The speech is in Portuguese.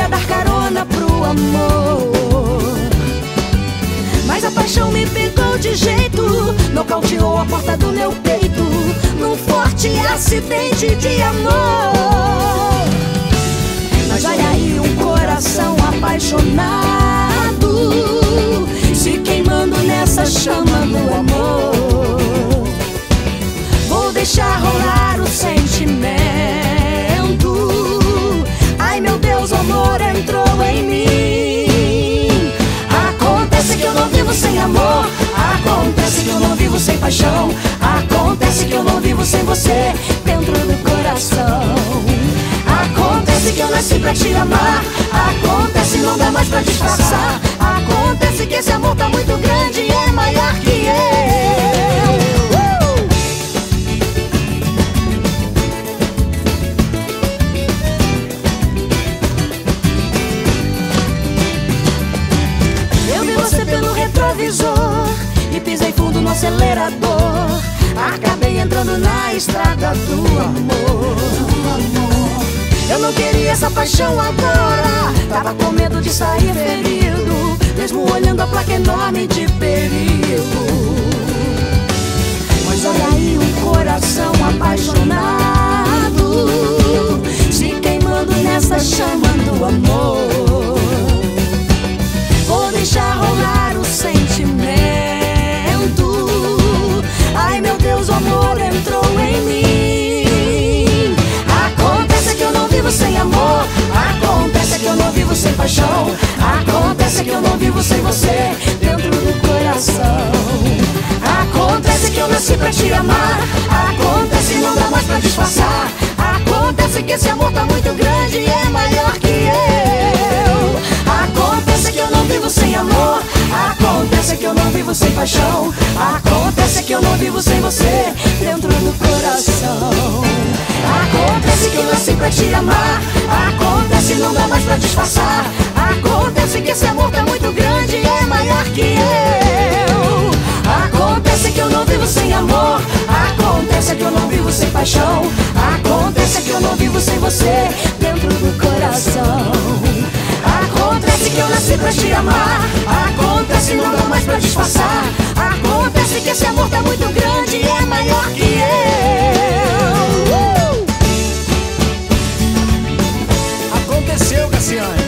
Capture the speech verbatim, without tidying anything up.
queria dar carona pro amor, mas a paixão me pegou de jeito, nocauteou a porta do meu peito num forte acidente de amor. Mas olha aí um coração apaixonado se queimando nessa chama do amor. Vou deixar rolar o sentimento. Ai meu Deus, o amor entrou em mim. Acontece que eu não vivo sem amor, acontece que eu não vivo sem paixão, acontece que eu não vivo sem você dentro do coração. Acontece que eu nasci pra te amar, acontece não dá mais pra disfarçar, acontece que esse amor tá muito grande e é maior que eu. Eu vi você pelo retrovisor e pisei fundo no acelerador, acabei entrando na estrada do amor. Eu não queria essa paixão agora, tava com medo de sair ferido, mesmo olhando a placa enorme de perigo. Mas olha aí um coração apaixonado se queimando nessa chama do amor. Vou deixar rolar o sentimento. Ai meu Deus, o amor entrou em mim. Acontece que eu não vivo sem amor, acontece que eu não vivo sem paixão, acontece que eu não vivo sem você dentro do coração. Acontece que eu nasci pra te amar, acontece não dá mais pra disfarçar, acontece que esse amor tá muito grande e é maior que eu. Acontece que eu não vivo sem amor, acontece que eu não vivo sem paixão, acontece que eu não vivo sem você dentro do coração. Acontece que eu nasci pra te amar, acontece não dá mais pra disfarçar, acontece que esse amor tá muito grande e é maior que eu. Acontece que eu não vivo sem amor, acontece que eu não vivo sem paixão, acontece que eu não vivo sem você dentro do coração. Acontece que eu nasci pra te amar, acontece não dá mais pra disfarçar, acontece que esse amor tá muito grande e é maior que eu. Aconteceu, Cassiane.